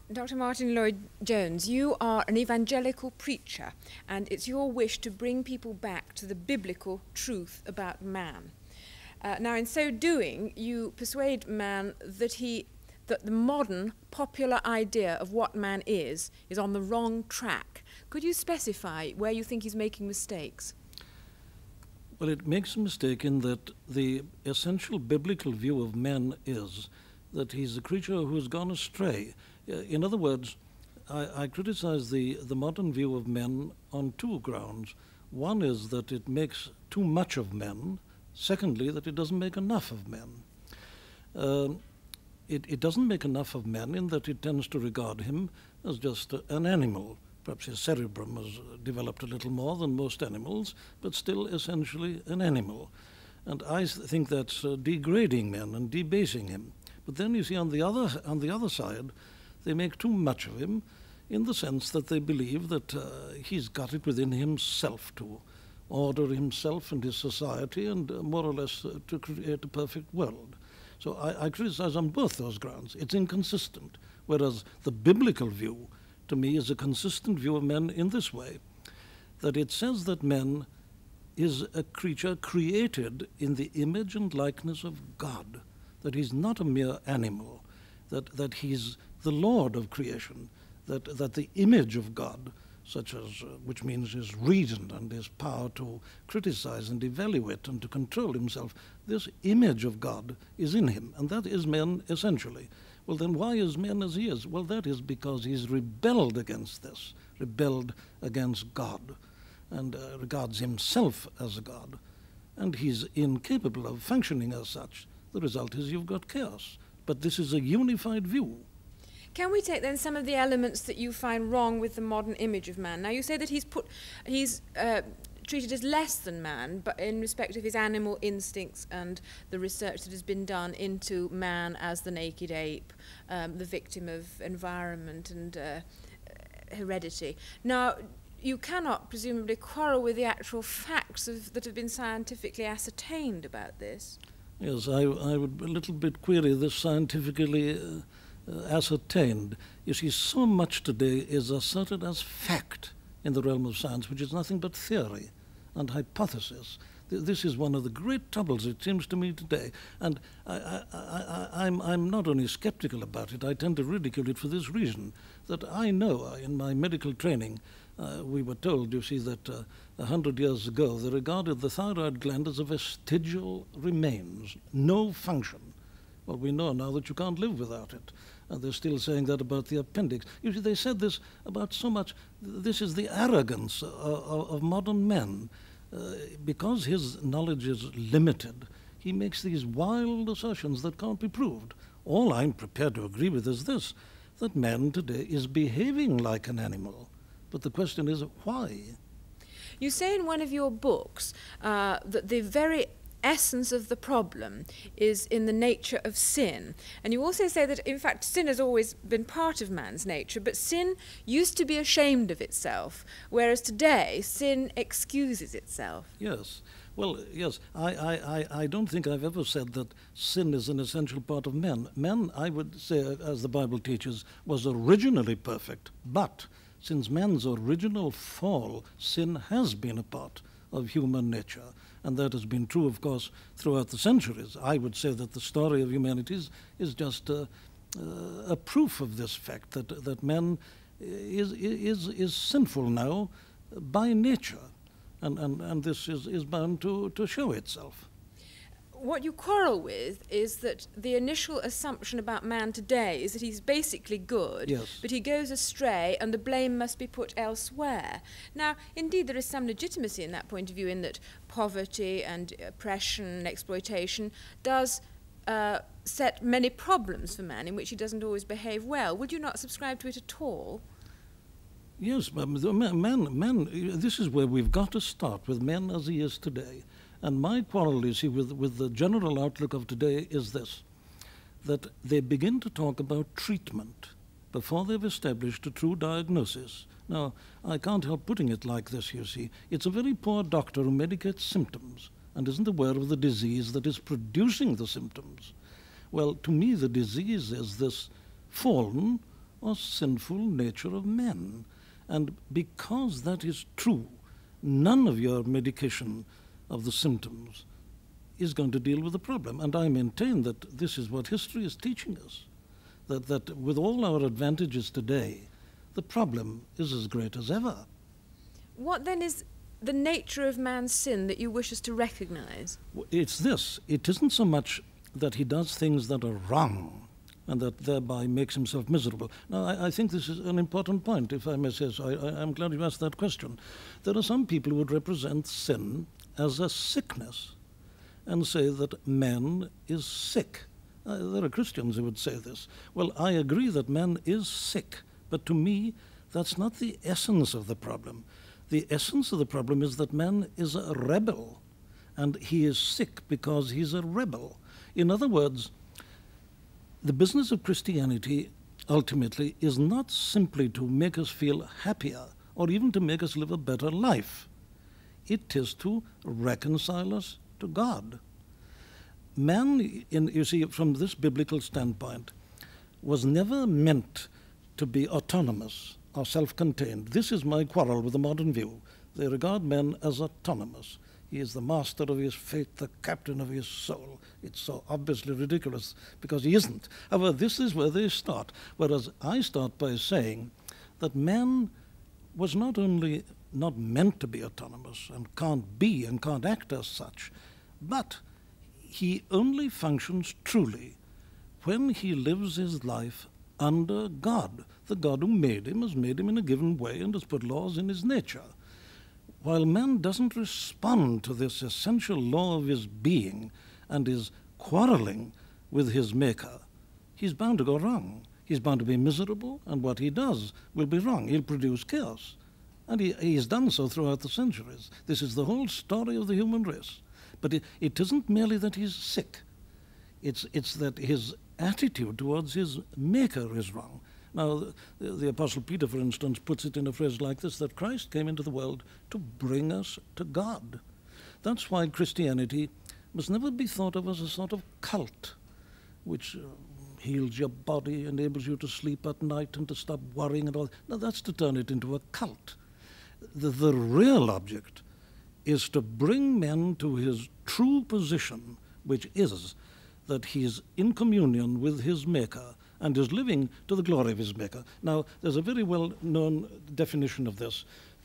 Dr. Martyn Lloyd-Jones, you are an evangelical preacher, and it's your wish to bring people back to the biblical truth about man. Now, in so doing, you persuade man that the modern popular idea of what man is on the wrong track. Could you specify where you think he's making mistakes? Well, it makes a mistake in that the essential biblical view of man is that he's a creature who has gone astray. In other words, I criticize the modern view of men on two grounds. One is that it makes too much of men. Secondly, that it doesn't make enough of men. It doesn't make enough of men in that it tends to regard him as just an animal. Perhaps his cerebrum has developed a little more than most animals, but still essentially an animal. And I think that's degrading men and debasing him. But then you see on the other side, they make too much of him in the sense that they believe that he's got it within himself to order himself and his society and more or less to create a perfect world. So I criticize on both those grounds. It's inconsistent, whereas the biblical view, to me, is a consistent view of men in this way, that it says that man is a creature created in the image and likeness of God, that he's not a mere animal, that he's the Lord of creation, that the image of God, such as, which means his reason and his power to criticize and evaluate and to control himself, this image of God is in him, and that is man essentially. Well, then why is man as he is? Well, that is because he's rebelled against this, rebelled against God, and regards himself as a God, and he's incapable of functioning as such. The result is you've got chaos. But this is a unified view. Can we take then some of the elements that you find wrong with the modern image of man? Now, you say that he's treated as less than man, but in respect of his animal instincts and the research that has been done into man as the naked ape, the victim of environment and heredity. Now, you cannot presumably quarrel with the actual facts that have been scientifically ascertained about this. Yes, I would a little bit query this scientifically ascertained. You see, so much today is asserted as fact in the realm of science, which is nothing but theory and hypothesis. This is one of the great troubles, it seems to me, today. And I'm not only skeptical about it, I tend to ridicule it for this reason, that I know in my medical training, we were told, you see, that 100 years ago, they regarded the thyroid gland as a vestigial remains, no function. Well, we know now that you can't live without it. And they're still saying that about the appendix. You see, they said this about so much. This is the arrogance of modern men. Because his knowledge is limited, he makes these wild assertions that can't be proved. All I'm prepared to agree with is this, that man today is behaving like an animal. But the question is, why? You say in one of your books that the very essence of the problem is in the nature of sin. And you also say that, in fact, sin has always been part of man's nature, but sin used to be ashamed of itself, whereas today sin excuses itself. Yes. Well, yes, I don't think I've ever said that sin is an essential part of man. Man, I would say, as the Bible teaches, was originally perfect, but since man's original fall, sin has been a part of human nature. And that has been true, of course, throughout the centuries. I would say that the story of humanity is just a proof of this fact, that man is sinful now by nature. And this is bound to show itself. What you quarrel with is that the initial assumption about man today is that he's basically good, yes, but he goes astray and the blame must be put elsewhere. Now, indeed, there is some legitimacy in that point of view, in that poverty and oppression and exploitation does set many problems for man in which he doesn't always behave well. Would you not subscribe to it at all? Yes, man, this is where we've got to start, with men as he is today. And my quarrel, you see, with the general outlook of today is this, that they begin to talk about treatment before they've established a true diagnosis. Now, I can't help putting it like this, you see. It's a very poor doctor who medicates symptoms and isn't aware of the disease that is producing the symptoms. Well, to me, the disease is this fallen, or sinful nature of men. And because that is true, none of your medication of the symptoms is going to deal with the problem. And I maintain that this is what history is teaching us, that with all our advantages today, the problem is as great as ever. What then is the nature of man's sin that you wish us to recognize? It's this. It isn't so much that he does things that are wrong and that thereby makes himself miserable. Now, I think this is an important point, if I may say so. I'm glad you asked that question. There are some people who would represent sin as a sickness and say that man is sick. There are Christians who would say this. Well, I agree that man is sick, but to me, that's not the essence of the problem. The essence of the problem is that man is a rebel, and he is sick because he's a rebel. In other words, the business of Christianity ultimately is not simply to make us feel happier or even to make us live a better life. It is to reconcile us to God. Man, you see, from this biblical standpoint, was never meant to be autonomous or self-contained. This is my quarrel with the modern view. They regard man as autonomous. He is the master of his fate, the captain of his soul. It's so obviously ridiculous because he isn't. However, this is where they start. Whereas I start by saying that man was not only not meant to be autonomous and can't be and can't act as such, but he only functions truly when he lives his life under God. The God who made him has made him in a given way and has put laws in his nature. While man doesn't respond to this essential law of his being and is quarreling with his maker, he's bound to go wrong. He's bound to be miserable, and what he does will be wrong. He'll produce chaos. And he's done so throughout the centuries. This is the whole story of the human race. But it isn't merely that he's sick. It's that his attitude towards his maker is wrong. Now, the Apostle Peter, for instance, puts it in a phrase like this, that Christ came into the world to bring us to God. That's why Christianity must never be thought of as a sort of cult, which heals your body, enables you to sleep at night and to stop worrying and all. Now, that's to turn it into a cult. The real object is to bring men to his true position, which is that he is in communion with his Maker and is living to the glory of his Maker. Now, there's a very well-known definition of this,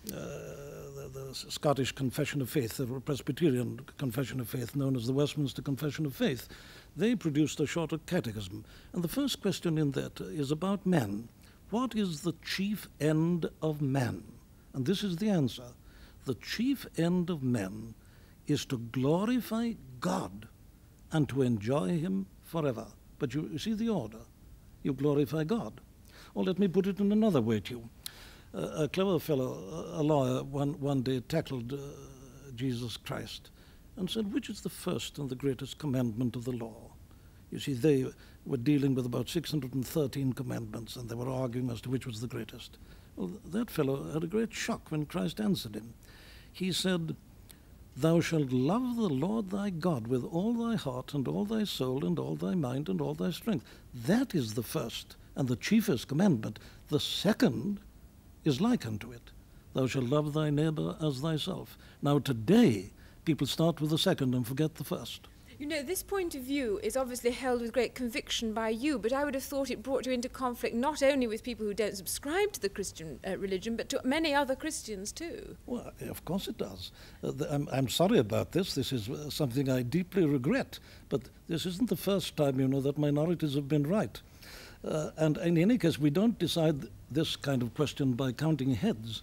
the Scottish Confession of Faith, the Presbyterian Confession of Faith, known as the Westminster Confession of Faith. They produced a shorter catechism, and the first question in that is about man. What is the chief end of man? And this is the answer. The chief end of man is to glorify God and to enjoy him forever. But you see the order. You glorify God. Or let me put it in another way to you. A clever fellow, a lawyer, one day tackled Jesus Christ and said, which is the first and the greatest commandment of the law? You see, they were dealing with about 613 commandments, and they were arguing as to which was the greatest. Well, that fellow had a great shock when Christ answered him. He said, thou shalt love the Lord thy God with all thy heart and all thy soul and all thy mind and all thy strength. That is the first and the chiefest commandment. The second is like unto it. Thou shalt love thy neighbor as thyself. Now today, people start with the second and forget the first. You know, this point of view is obviously held with great conviction by you, but I would have thought it brought you into conflict not only with people who don't subscribe to the Christian religion, but to many other Christians too. Well, of course it does. I'm sorry about this. This is something I deeply regret, but this isn't the first time, you know, that minorities have been right. And in any case, we don't decide this kind of question by counting heads.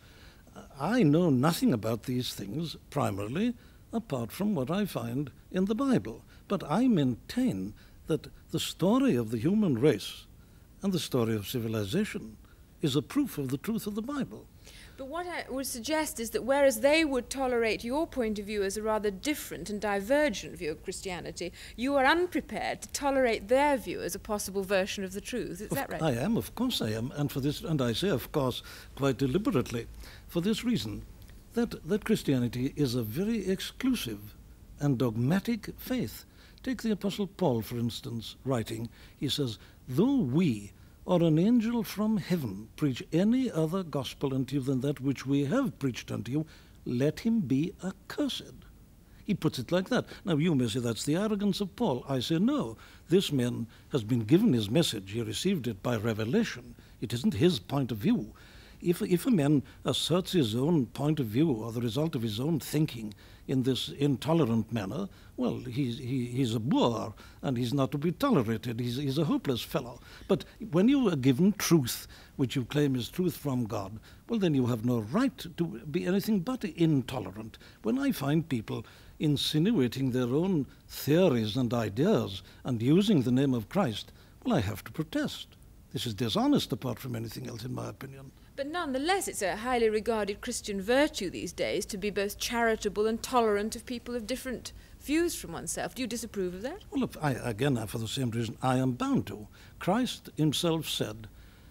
I know nothing about these things, primarily, apart from what I find in the Bible. But I maintain that the story of the human race and the story of civilization is a proof of the truth of the Bible. But what I would suggest is that whereas they would tolerate your point of view as a rather different and divergent view of Christianity, you are unprepared to tolerate their view as a possible version of the truth. Is that right? I am, of course I am, and for this, and I say, of course, quite deliberately, for this reason, that Christianity is a very exclusive and dogmatic faith. Take the Apostle Paul, for instance, writing. He says, though we or an angel from heaven preach any other gospel unto you than that which we have preached unto you, let him be accursed. He puts it like that. Now you may say that's the arrogance of Paul. I say no. This man has been given his message. He received it by revelation. It isn't his point of view. If a man asserts his own point of view or the result of his own thinking in this intolerant manner, well, he's a boor and he's not to be tolerated. He's a hopeless fellow. But when you are given truth, which you claim is truth from God, well, then you have no right to be anything but intolerant. When I find people insinuating their own theories and ideas and using the name of Christ, well, I have to protest. This is dishonest apart from anything else, in my opinion. But nonetheless, it's a highly regarded Christian virtue these days to be both charitable and tolerant of people of different views from oneself. Do you disapprove of that? Well, again, for the same reason, I am bound to. Christ himself said,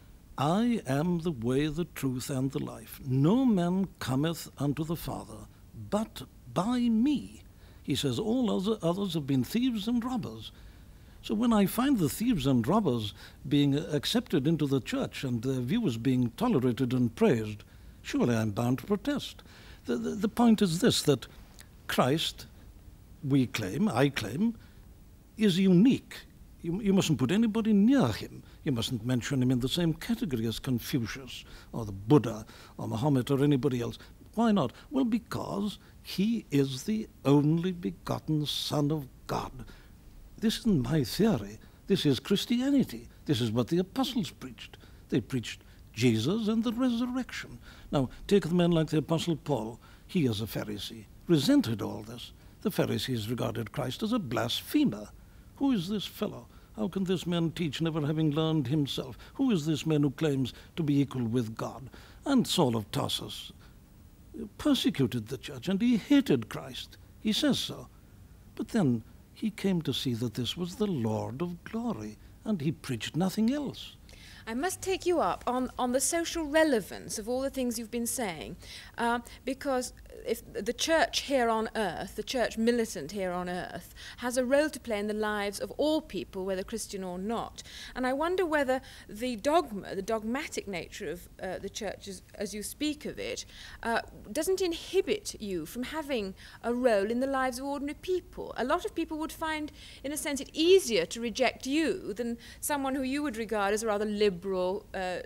I am the way, the truth, and the life. No man cometh unto the Father but by me. He says, all others have been thieves and robbers. So when I find the thieves and robbers being accepted into the church and their views being tolerated and praised, surely I'm bound to protest. The point is this, that Christ, I claim, is unique. You mustn't put anybody near him. You mustn't mention him in the same category as Confucius or the Buddha or Muhammad or anybody else. Why not? Well, because he is the only begotten Son of God. This isn't my theory. This is Christianity. This is what the apostles preached. They preached Jesus and the resurrection. Now, take a man like the Apostle Paul. He, as a Pharisee, resented all this. The Pharisees regarded Christ as a blasphemer. Who is this fellow? How can this man teach, never having learned himself? Who is this man who claims to be equal with God? And Saul of Tarsus persecuted the church, and he hated Christ. He says so. But then he came to see that this was the Lord of glory, and he preached nothing else. I must take you up on the social relevance of all the things you've been saying, because if the church here on earth, the church militant here on earth, has a role to play in the lives of all people, whether Christian or not. And I wonder whether the dogma, the dogmatic nature of the church as you speak of it, doesn't inhibit you from having a role in the lives of ordinary people. A lot of people would find, in a sense, it easier to reject you than someone who you would regard as a rather liberal,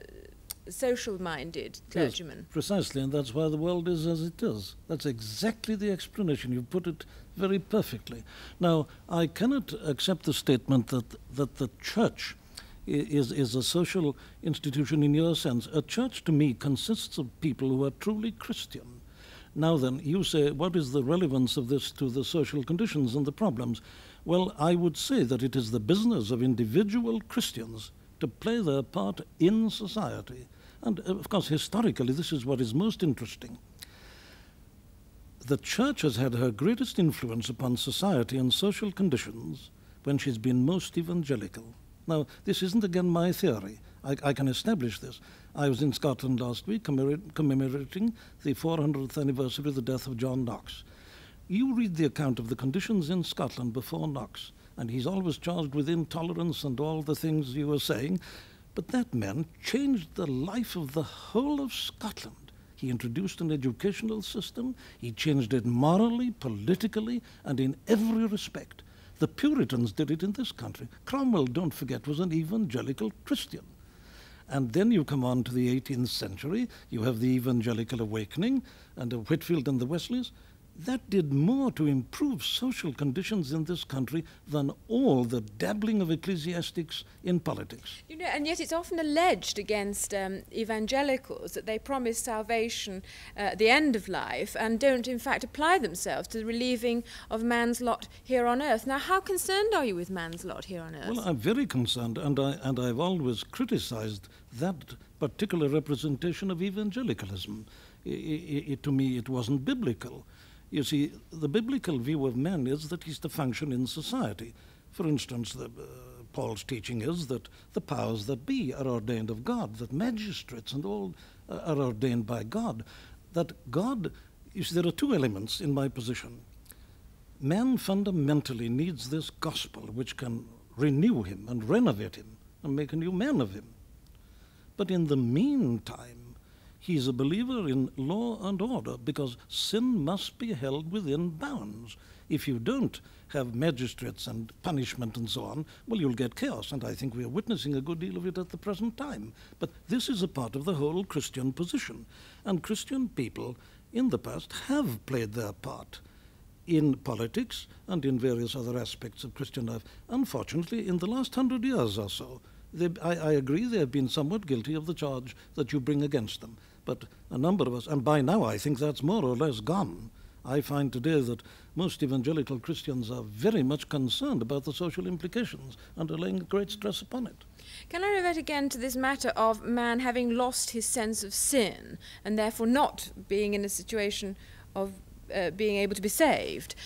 social-minded clergyman. Yes, precisely, and that's why the world is as it is. That's exactly the explanation. You put it very perfectly. Now, I cannot accept the statement that the church is a social institution in your sense. A church, to me, consists of people who are truly Christian. Now then, you say, what is the relevance of this to the social conditions and the problems? Well, I would say that it is the business of individual Christians to play their part in society. And of course, historically, this is what is most interesting. The church has had her greatest influence upon society and social conditions when she's been most evangelical. Now, this isn't again my theory. I can establish this. I was in Scotland last week commemorating the 400th anniversary of the death of John Knox. You read the account of the conditions in Scotland before Knox, and he's always charged with intolerance and all the things you were saying, but that man changed the life of the whole of Scotland. He introduced an educational system, he changed it morally, politically, and in every respect. The Puritans did it in this country. Cromwell, don't forget, was an evangelical Christian. And then you come on to the 18th century, you have the Evangelical Awakening, and Whitfield and the Wesleys. That did more to improve social conditions in this country than all the dabbling of ecclesiastics in politics. You know, and yet it's often alleged against evangelicals that they promise salvation at the end of life and don't in fact apply themselves to the relieving of man's lot here on earth. Now, how concerned are you with man's lot here on earth? Well, I'm very concerned, and I've always criticized that particular representation of evangelicalism. To me, it wasn't biblical. You see, the biblical view of man is that he's to function in society. For instance, Paul's teaching is that the powers that be are ordained of God, that magistrates and all are ordained by God. That God, you see, there are two elements in my position. Man fundamentally needs this gospel which can renew him and renovate him and make a new man of him. But in the meantime, he's a believer in law and order, because sin must be held within bounds. If you don't have magistrates and punishment and so on, well, you'll get chaos, and I think we are witnessing a good deal of it at the present time. But this is a part of the whole Christian position, and Christian people in the past have played their part in politics and in various other aspects of Christian life. Unfortunately, in the last 100 years or so, I agree they have been somewhat guilty of the charge that you bring against them. But a number of us, and by now I think that's more or less gone. I find today that most evangelical Christians are very much concerned about the social implications and are laying great stress upon it. Can I revert again to this matter of man having lost his sense of sin and therefore not being in a situation of being able to be saved?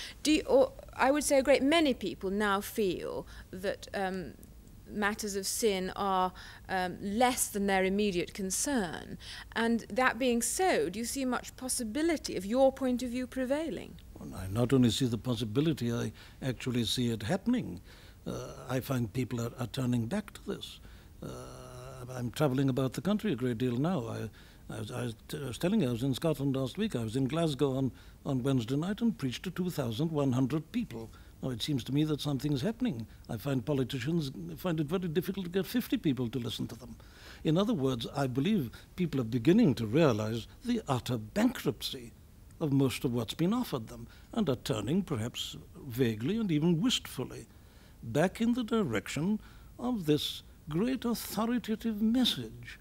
I would say a great many people now feel that matters of sin are less than their immediate concern. And that being so, do you see much possibility of your point of view prevailing? Well, I not only see the possibility, I actually see it happening. I find people are turning back to this. I'm traveling about the country a great deal now. I was telling you, I was in Scotland last week. I was in Glasgow on Wednesday night and preached to 2,100 people. Now, it seems to me that something's happening. I find politicians find it very difficult to get 50 people to listen to them. In other words, I believe people are beginning to realize the utter bankruptcy of most of what's been offered them, and are turning, perhaps vaguely and even wistfully, back in the direction of this great authoritative message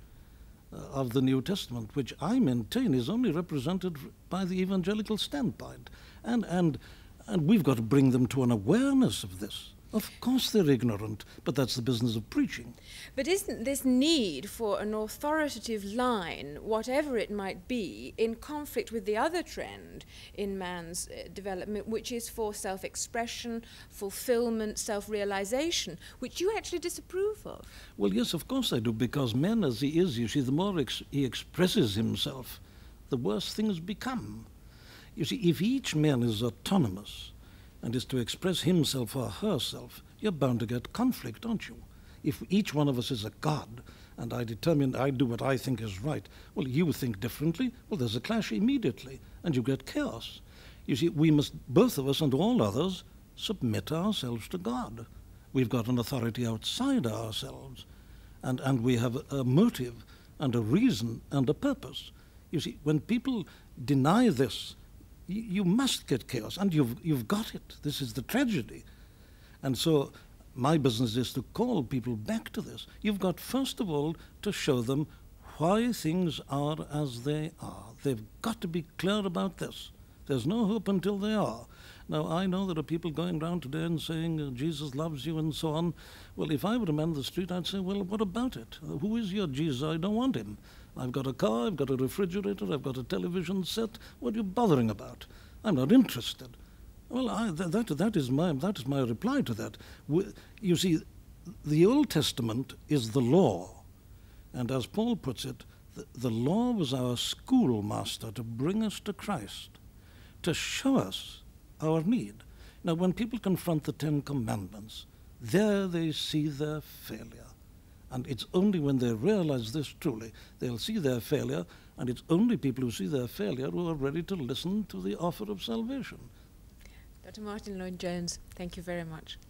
of the New Testament, which I maintain is only represented by the evangelical standpoint. And we've got to bring them to an awareness of this. Of course they're ignorant, but that's the business of preaching. But isn't this need for an authoritative line, whatever it might be, in conflict with the other trend in man's development, which is for self-expression, fulfillment, self-realization, which you actually disapprove of? Well, yes, of course I do, because man as he is, you see, the more he expresses himself, the worse things become. You see, if each man is autonomous and is to express himself or herself, you're bound to get conflict, aren't you? If each one of us is a god, and I do what I think is right, well, you think differently, well, there's a clash immediately, and you get chaos. You see, we must, both of us and all others, submit ourselves to God. We've got an authority outside ourselves, and we have a motive and a reason and a purpose. You see, when people deny this, you must get chaos, and you've got it. This is the tragedy. And so my business is to call people back to this. You've got, first of all, to show them why things are as they are. They've got to be clear about this. There's no hope until they are. Now, I know there are people going around today and saying, Jesus loves you and so on. Well, if I were a man on the street, I'd say, well, what about it? Who is your Jesus? I don't want him. I've got a car, I've got a refrigerator, I've got a television set. What are you bothering about? I'm not interested. Well, that is my reply to that. You see, the Old Testament is the law. And as Paul puts it, the law was our schoolmaster to bring us to Christ, to show us our need. Now, when people confront the Ten Commandments, there they see their failure. And it's only when they realize this truly, they'll see their failure, and it's only people who see their failure who are ready to listen to the offer of salvation. Dr. Martyn Lloyd-Jones, thank you very much.